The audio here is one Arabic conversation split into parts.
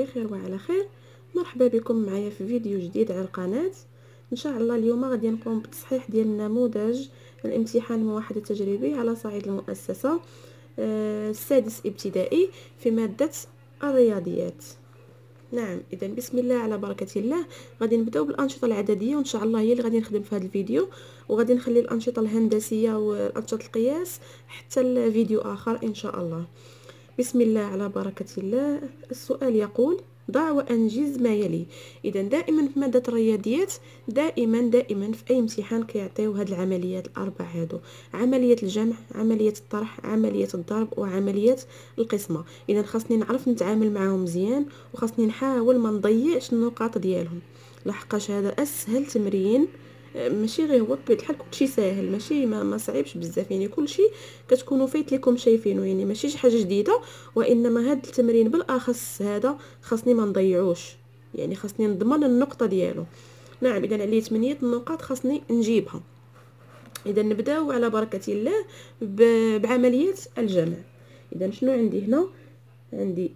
بخير وعلى خير. مرحبا بكم معايا في فيديو جديد على القناة. ان شاء الله اليوم غادي نقوم بتصحيح ديال نموذج الامتحان الموحد التجريبي على صعيد المؤسسة السادس ابتدائي في مادة الرياضيات. نعم، اذا بسم الله على بركة الله. غادي نبداو بالانشطه العدديه، وان شاء الله هي اللي غادي نخدم في هذا الفيديو، وغادي نخلي الانشطه الهندسيه والانشطه القياس حتى الفيديو اخر ان شاء الله. بسم الله على بركة الله. السؤال يقول: ضع وأنجز ما يلي. إذا دائما في مادة الرياضيات دائما في أي امتحان كيعطيو هاد العمليات الأربع هادو: عملية الجمع، عملية الطرح، عملية الضرب، وعملية القسمة. إذا خاصني نعرف نتعامل معهم مزيان، وخاصني نحاول ما نضيعش النقاط ديالهم، لحقاش هذا أسهل تمرين. ماشي غير هو بطبيعه الحال كلشي ساهل، ماشي ما صعيبش بزاف، يعني كلشي كتكونوا فايت لكم شايفينه، يعني ماشي شي حاجه جديده. وانما هذا التمرين بالاخص هذا خاصني ما نضيعوش، يعني خاصني نضمن النقطه ديالو. نعم، اذا عليه 8 نقاط خاصني نجيبها. اذا نبداو على بركه الله بعمليه الجمع. اذا شنو عندي هنا؟ عندي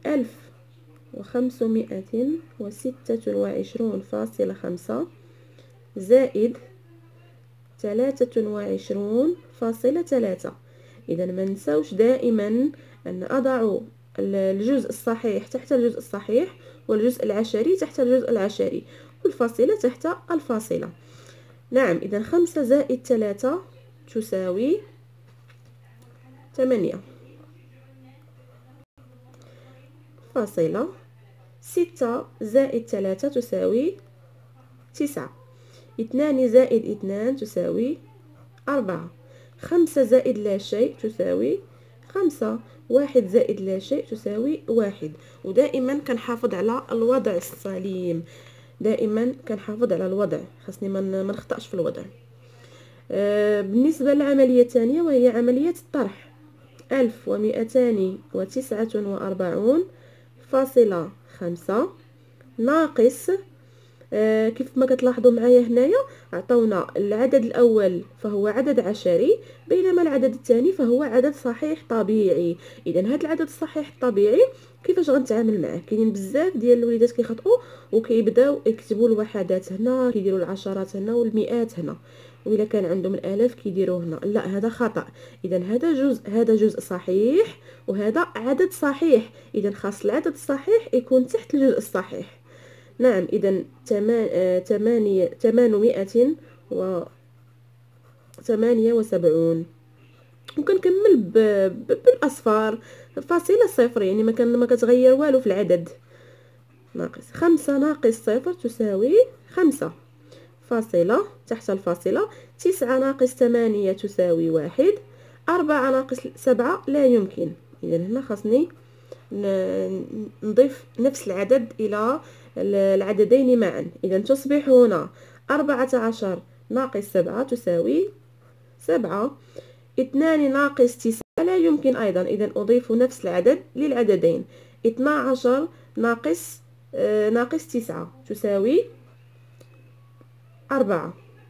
1526.5 زائد 23.3. إذا ما نساوش دائما أن أضع الجزء الصحيح تحت الجزء الصحيح، والجزء العشري تحت الجزء العشري، والفاصلة تحت الفاصلة. نعم، إذا 5 زائد 3 تساوي 8. فاصلة 6 زائد 3 تساوي 9. 2 زائد 2 تساوي 4. 5 زائد لا شيء تساوي 5. 1 زائد لا شيء تساوي 1. ودائما كنحافظ على الوضع السليم، دائما كنحافظ على الوضع، خاصني ما نخطاش في الوضع. بالنسبة للعملية الثانية وهي عملية الطرح: 1249.5 ناقص كيف ما كتلاحظوا معايا هنايا عطونا العدد الاول فهو عدد عشري، بينما العدد الثاني فهو عدد صحيح طبيعي. اذا هذا العدد الصحيح الطبيعي كيفاش غنتعامل معاه؟ كاينين بزاف ديال الوليدات كيخطئوا وكيبداو يكتبوا الوحدات هنا، كيديروا العشرات هنا والمئات هنا، وإلا كان عندهم الالاف كيديروه هنا. لا، هذا خطأ. اذا هذا جزء صحيح وهذا عدد صحيح، اذا خاص العدد الصحيح يكون تحت الجزء الصحيح. نعم، إذا 878. وكنكمل بالأصفار. فاصلة صفر، يعني ما كتغير والو في العدد. ناقص 5 ناقص صفر تساوي 5. فاصلة تحت الفاصلة 9 ناقص 8 تساوي 1. 4 ناقص 7 لا يمكن. إذا هنا خاصني نضيف نفس العدد إلى العددين معا. إذا تصبح هنا 14 ناقص 7 تساوي 7. 2 ناقص 9 لا يمكن أيضا، إذا أضيف نفس العدد للعددين. 12 ناقص 9 تساوي 4،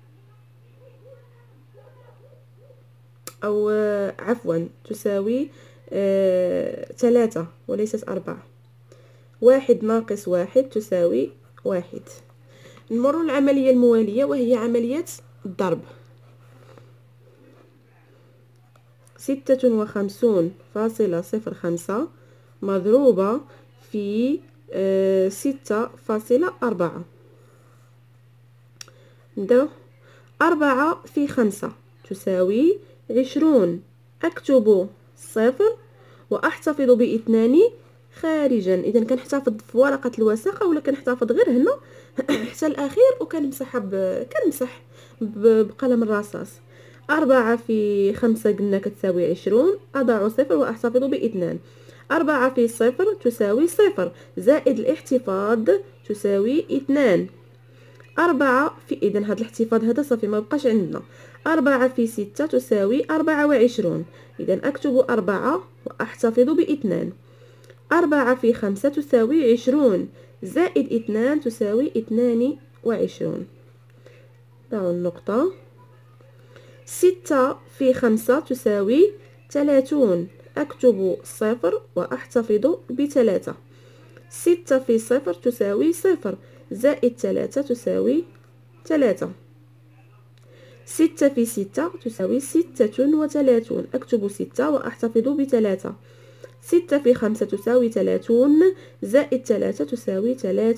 أو عفوا تساوي 3 وليست 4. 1 ناقص 1 تساوي 1. نمر للعملية الموالية وهي عملية الضرب: 56.05 مضروبة في 6.4. نبداو. 4 في 5 تساوي 20. أكتب 0 وأحتفظ ب2 خارجا. إذا كنحتفظ في ورقة الوثيقة ولا كنحتفظ غير هنا حتى الأخير، وكنمسح بقلم الرصاص. 4 في 5 قلنا كتساوي 20. أضع 0 وأحتفظ ب2. 4 في 0 تساوي 0 زائد الاحتفاظ تساوي 2. 4 في إذا هذا الاحتفاظ هذا صافي ما بقاش عندنا. 4 في 6 تساوي 24. إذا أكتب 4 وأحتفظ ب2. 4 في 5 تساوي 20 زائد 2 تساوي 22. ضعوا النقطة. 6 في 5 تساوي 30. أكتب 0 وأحتفظ ب3. 6 في 0 تساوي 0 زائد 3 تساوي 3. 6 في 6 تساوي 36. أكتب 6 وأحتفظ ب3. 6 في 5 تساوي 30 زائد 3 تساوي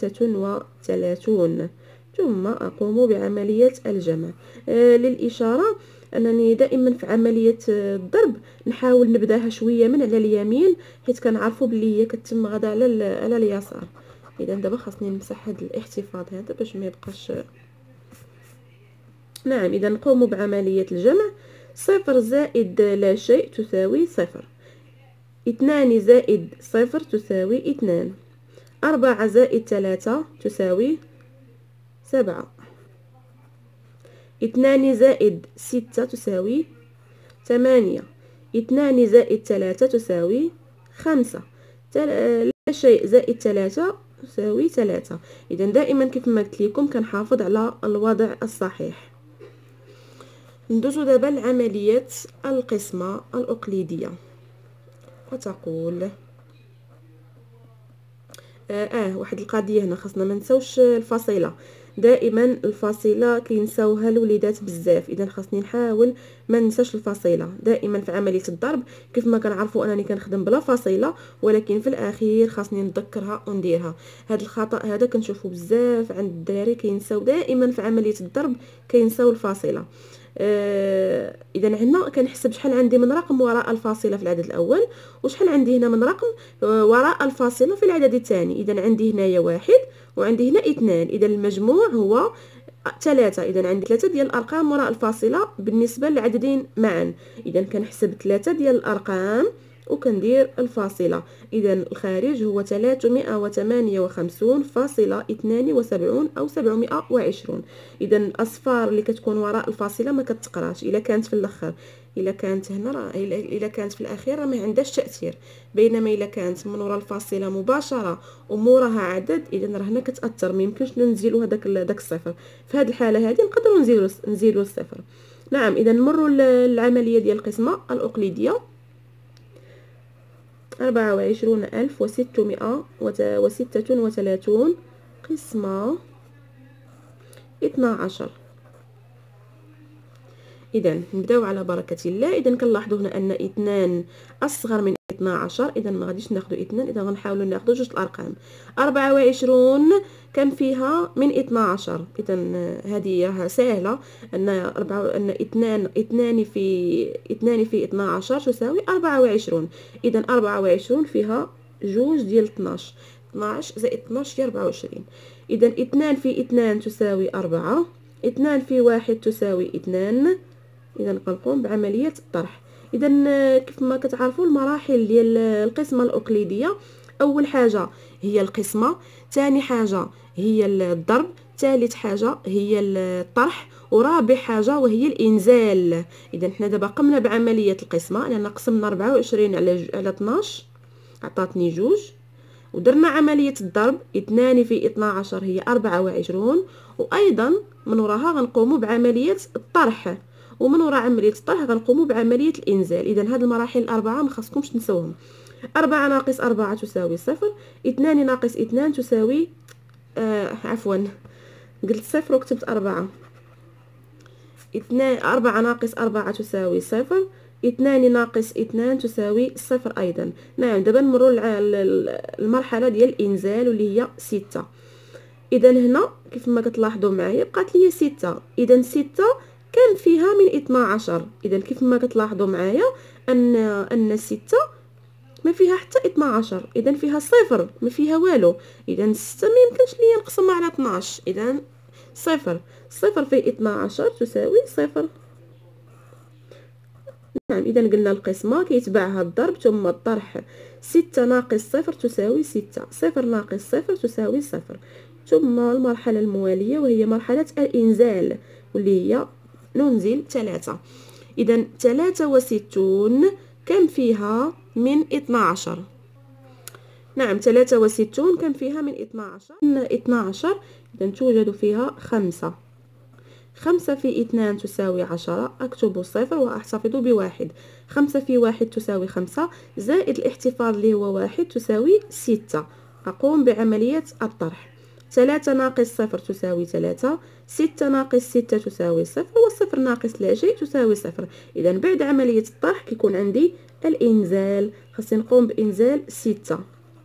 33. ثم أقوم بعملية الجمع. للإشارة أنني دائما في عملية الضرب نحاول نبداها شوية من على اليمين، حيت كنعرفوا بلي هي كتم غدا على اليسار. إذا دابا خاصني نمسح هذا الاحتفاظ هذا باش ما يبقاش. نعم، إذا نقوم بعملية الجمع. 0 زائد لا شيء تساوي 0. 2 زائد 0 تساوي 2. 4 زائد 3 تساوي 7. 2 زائد 6 تساوي 8. 2 زائد 3 تساوي 5. لا شيء زائد 3 تساوي 3. إذا دائما كيف ما قلت لكم كنحافظ على الوضع الصحيح. ندوزو دابا لعملية القسمة الأقليدية، وتقول واحد القضية هنا خاصنا ما نساوش الفاصلة. دائما الفاصلة كينساوها الوليدات بزاف، اذا خاصني نحاول ما ننساش الفاصلة. دائما في عملية الضرب كيف ما كنعرفوا انني كنخدم بلا فاصلة، ولكن في الاخير خاصني نذكرها ونديرها. هذا الخطأ هذا كنشوفه بزاف عند الدراري، كينساو دائما في عملية الضرب كينساو الفاصلة. اذا هنا كنحسب شحال عندي من رقم وراء الفاصله في العدد الاول، وشحال عندي هنا من رقم وراء الفاصله في العدد الثاني. اذا عندي هنايا 1 وعندي هنا 2، اذا المجموع هو 3. اذا عندي 3 ديال الارقام وراء الفاصله بالنسبه للعددين معا. اذا كنحسب 3 ديال الارقام وكندير الفاصله. اذا الخارج هو 358.72 أو 720. اذا الاصفار اللي كتكون وراء الفاصله ما كتقراش، الا كانت في الاخر، الا كانت هنا، الا كانت في الاخير ما عندهاش تاثير. بينما الا كانت من وراء الفاصله مباشره وموراها عدد، اذا راه هنا كتاثر، ما يمكنش ننزلوا هذاك الصفر. في هذه الحاله هذه نقدروا نزيلوا الصفر. نعم، اذا نمروا للعمليه ديال القسمه الاقليديه. 24,636 قسمة 12. إذا نبداو على بركة الله. إذا كنلاحظوا هنا أن 2 أصغر من 12، إذا ما غاديش ناخذوا 2، إذا غنحاولوا ناخذوا جوج الأرقام. 24 كم فيها من 12؟ إذا هذه راها سهلة، أن 2 في 12 تساوي 24. إذا 24 فيها جوج ديال 12. 12 زائد 12 هي 24. إذا 2 في 2 تساوي 4. 2 في 1 تساوي 2. إذا كنقوم بعملية الطرح. إذا كيف ما كتعرفوا المراحل ديال القسمة الأقليدية، أول حاجة هي القسمة، ثاني حاجة هي الضرب، ثالث حاجة هي الطرح، ورابع حاجة وهي الإنزال. إذا حنا دابا قمنا بعملية القسمة، لأن قسمنا 24 على 12 عطاتني جوج، ودرنا عملية الضرب. 2 في 12 هي 24، وأيضا من وراها غنقوموا بعملية الطرح، ومن وراء عملية الطرح غنقوموا بعملية الإنزال. إذا هاد المراحل الأربعة ما خاصكمش تنسوهم. 4 ناقص 4 تساوي 0. 2 ناقص 2 تساوي عفوا قلت 0 وكتبت 4. 4 ناقص 4 تساوي 0. 2 ناقص 2 تساوي 0 أيضا. نعم، دابا نمروا المرحلة ديال الإنزال واللي هي 6. إذا هنا كيف ما كتلاحظوا معايا بقات لي 6. إذا 6 كم فيها من 12؟ إذا كيف ما كتلاحظوا معايا أن 6 ما فيها حتى 12، إذا فيها 0، ما فيها والو. إذا 6 ما يمكنش ليا نقسمها على 12. إذا 0 في 12 تساوي 0. نعم، إذا قلنا القسمة كيتبعها الضرب ثم الطرح. 6 ناقص 0 تساوي 6. 0 ناقص 0 تساوي 0. ثم المرحلة الموالية وهي مرحلة الإنزال، واللي هي ننزل 3. إذا 63 كم فيها من 12؟ نعم، 63 كم فيها من 12؟ 12 إذا توجد فيها 5. 5 في 2 تساوي 10. أكتب 0 وأحتفظ ب1. 5 في 1 تساوي 5 زائد الاحتفاظ اللي هو 1 تساوي 6. أقوم بعملية الطرح. 3 ناقص 0 تساوي 3، 6 ناقص 6 تساوي 0، و0 ناقص لا شيء تساوي 0. إذا بعد عملية الطرح كيكون عندي الإنزال، خاصني نقوم بإنزال 6.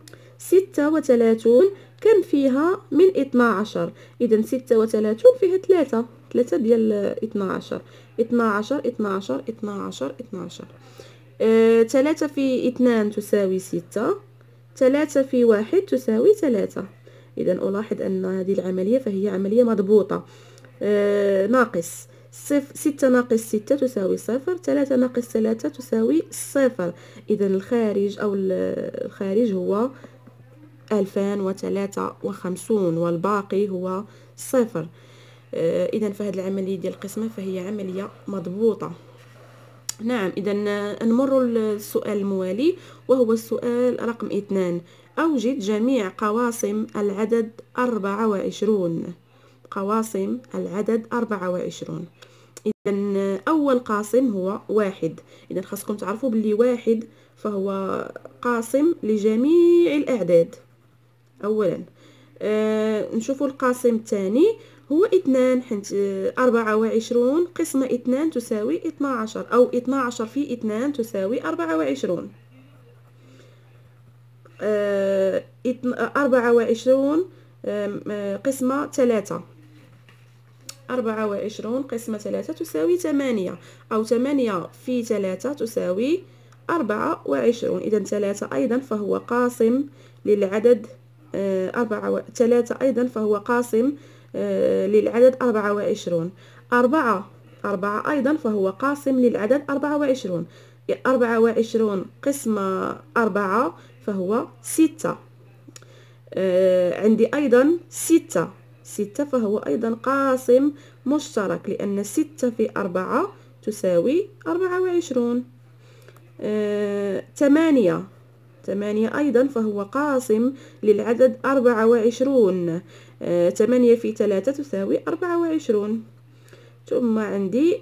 36 كم فيها من 12؟ إذا 36 فيها 3 ديال 12. 12 12 12 12. 3 في 2 تساوي 6، 3 في 1 تساوي 3. إذا ألاحظ أن هذه العملية فهي عملية مضبوطة. ناقص 6 ناقص 6 تساوي 0، 3 ناقص 3 تساوي 0. إذا الخارج أو الخارج هو 2053 والباقي هو 0. إذا فهذه العملية ديال القسمة فهي عملية مضبوطة. نعم، إذا نمر للسؤال الموالي وهو السؤال رقم 2. أوجد جميع قواسم العدد 24. قواسم العدد 24. إذا أول قاسم هو 1. إذا خاصكم تعرفوا باللي 1 فهو قاسم لجميع الأعداد. أولا نشوفوا القاسم الثاني هو 2، حيت 24 قسمة 2 تساوي 12، أو 12 في 2 تساوي 24. 24 قسمة 3، 24 قسمة 3 تساوي 8، أو 8 في 3 تساوي 24. إذا 3 أيضا فهو قاسم للعدد 3 أيضا فهو قاسم للعدد 24. 4 أيضا فهو قاسم للعدد 24. 24 قسمة 4 فهو 6. عندي أيضا 6 فهو أيضا قاسم مشترك، لأن 6 في 4 تساوي 24. 8 أيضا فهو قاسم للعدد 24. 8 في 3 تساوي 24. ثم عندي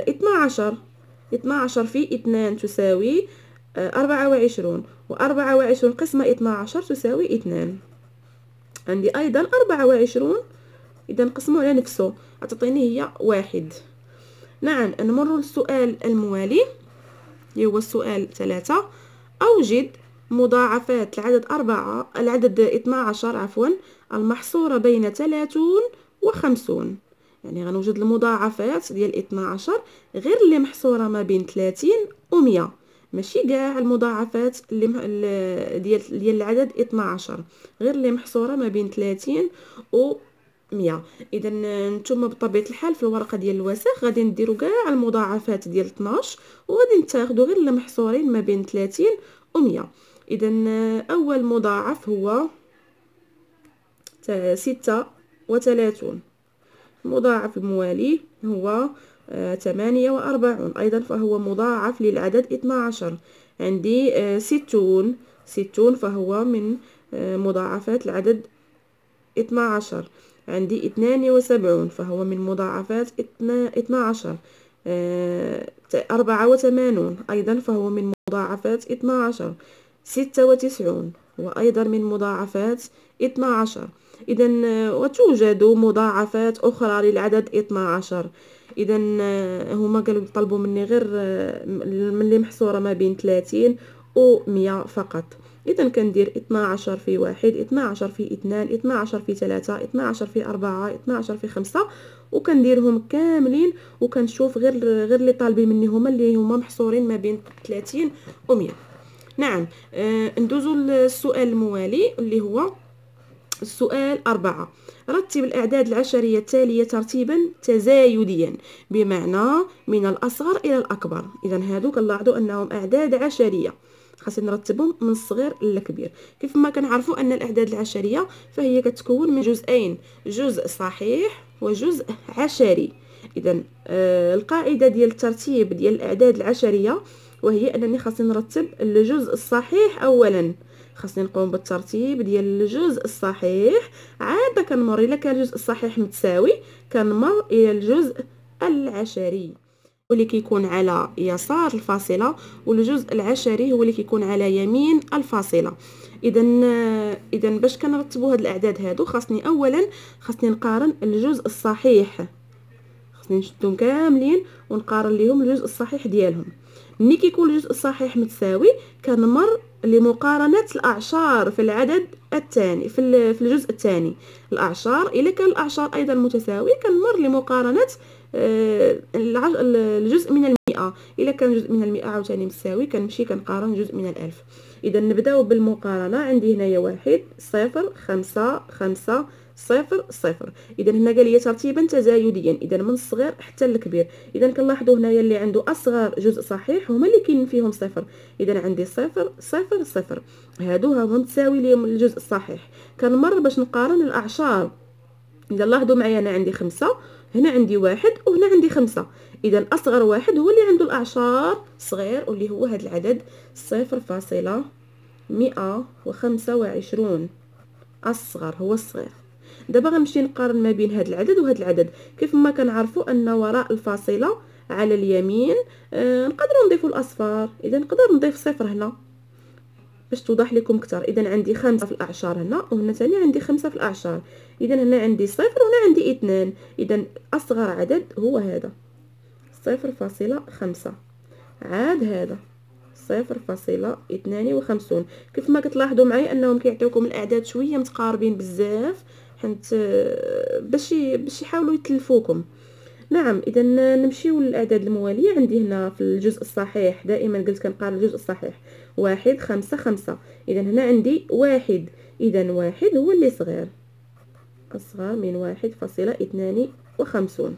12 في 2 تساوي 24، و24 قسمة 12 تساوي 2. عندي أيضا 24، إذا نقسمه على نفسه تعطيني هي 1. نعم، نمر للسؤال الموالي اللي هو السؤال 3. أوجد مضاعفات العدد 12 المحصورة بين 30 و 50. يعني غنوجد المضاعفات ديال 12 غير اللي محصورة ما بين 30 و 100، ماشي كاع المضاعفات اللي ديال العدد 12، غير اللي محصورة ما بين 30 و 100. اذا نتوما بطبيعه الحال في الورقه ديال الوسخ غادي نديروا كاع المضاعفات ديال 12 وغادي نتاخذوا غير اللي محصورين ما بين 30 و 100. اذا اول مضاعف هو 36. المضاعف الموالي هو 48 أيضا فهو مضاعف للعدد 12. عندي 60 فهو من مضاعفات العدد 12. عندي 72 فهو من مضاعفات 12. 84 أيضا فهو من مضاعفات 12. 96 وأيضا من مضاعفات 12. إذا وتوجد مضاعفات أخرى للعدد 12. إذا هما قالوا طلبوا مني غير من اللي محصورة ما بين 30 و 100 فقط. إذا كندير 12 في 1، 12 في 2، 12 في 3، 12 في 4، 12 في 5، وكنديرهم كاملين وكنشوف غير اللي طالبين مني هما اللي هما محصورين ما بين 30 و 100. نعم، ندوزو للسؤال الموالي اللي هو السؤال 4. رتب الأعداد العشرية التالية ترتيبا تزايديا، بمعنى من الأصغر إلى الأكبر. إذا هادو كنلاحظوا أنهم أعداد عشرية، خاصنا نرتبهم من الصغير إلى الكبير. كيف ما كنعرفوا أن الأعداد العشرية فهي كتكون من جزئين، جزء صحيح وجزء عشري. إذا القاعدة ديال الترتيب ديال الأعداد العشرية وهي أنني خاصني نرتب الجزء الصحيح أولا، خاصني نقوم بالترتيب ديال الجزء الصحيح، عاد كنمر الا كان الجزء الصحيح متساوي كنمر الى الجزء العشري واللي كيكون على يسار الفاصله، والجزء العشري هو اللي كيكون على يمين الفاصله. اذا باش كنرتبوا هاد الاعداد هادو خاصني نقارن الجزء الصحيح، خاصني نشدهم كاملين ونقارن ليهم الجزء الصحيح ديالهم. ملي كيكون الجزء الصحيح متساوي كنمر لمقارنه الاعشار في العدد الثاني في الجزء الثاني. الاعشار الا كان الاعشار ايضا متساوي كنمر لمقارنه الجزء من المئة. الا كان جزء من المئة عاوتاني متساوي كنمشي كنقارن جزء من الالف. اذا نبداو بالمقارنه. عندي هنايا 1 0 5 5 0 0. اذا هنا قال لي ترتيبا تزايديا، اذا من الصغير حتى الكبير. اذا كنلاحظوا هنايا اللي عنده اصغر جزء صحيح هما اللي كاين فيهم صفر. اذا عندي 0 0 0، هادو هما متساوي ليهم الجزء الصحيح. كنمر باش نقارن الاعشار. اذا لاحظوا معايا انا عندي 5، هنا عندي 1 وهنا عندي 5. اذا اصغر واحد هو اللي عنده الاعشار صغير واللي هو هذا العدد 0.125. اصغر هو الصغير. دابا غنمشي نقارن ما بين هذا العدد وهذا العدد. كيف ما كنعرفوا ان وراء الفاصله على اليمين نقدروا نضيفوا الاصفار. اذا نقدر نضيف صفر هنا باش توضح لكم اكثر. اذا عندي 5 في الاعشار هنا وهنا ثاني عندي 5 في الاعشار. اذا هنا عندي صفر وهنا عندي 2. اذا اصغر عدد هو هذا 0.5. عاد هذا 0.52. كيف ما كتلاحظوا معايا انهم كيعطيوكم الاعداد شويه متقاربين بزاف حيت باش يحاولوا يتلفوكم. نعم. اذا نمشيو للاعداد المواليه. عندي هنا في الجزء الصحيح دائما قلت كنقارن الجزء الصحيح 1 5 5. اذا هنا عندي 1. اذا 1 هو اللي صغير، اصغر من 1.52.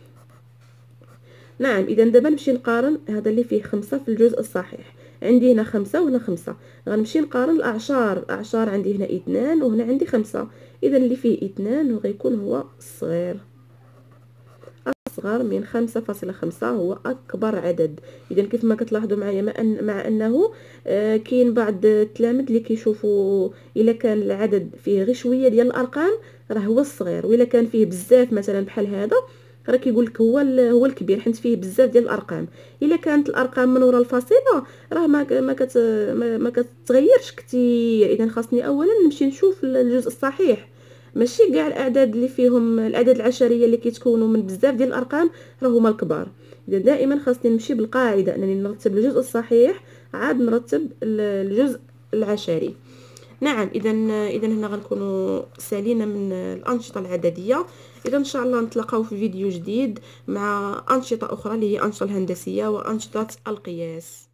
نعم. اذا دابا نمشي نقارن هذا اللي فيه 5 في الجزء الصحيح. عندي هنا 5 وهنا 5. غنمشي نقارن الاعشار عندي هنا 2 وهنا عندي 5. اذا اللي فيه 2 غيكون هو الصغير، اصغر من 5.5 هو اكبر عدد. اذا كيف ما كتلاحظوا معايا مع انه كاين بعض التلاميذ اللي كيشوفوا الا كان العدد فيه غير شويه ديال الارقام راه هو الصغير، والا كان فيه بزاف مثلا بحال هذا راه كيقول لك هو الكبير حيت فيه بزاف ديال الارقام. الا كانت الارقام من وراء الفاصله راه ما كتغيرش كثير. اذا خاصني اولا نمشي نشوف الجزء الصحيح، ماشي كاع الاعداد اللي فيهم الاعداد العشريه اللي كيتكونوا من بزاف ديال الارقام راه هما الكبار. اذا دائما خاصني نمشي بالقاعده انني نرتب الجزء الصحيح عاد نرتب الجزء العشري. نعم. اذا هنا غنكونوا سالينا من الانشطه العدديه. اذا ان شاء الله نتلاقاو في فيديو جديد مع انشطه اخرى اللي هي انشطه الهندسيه وانشطه القياس.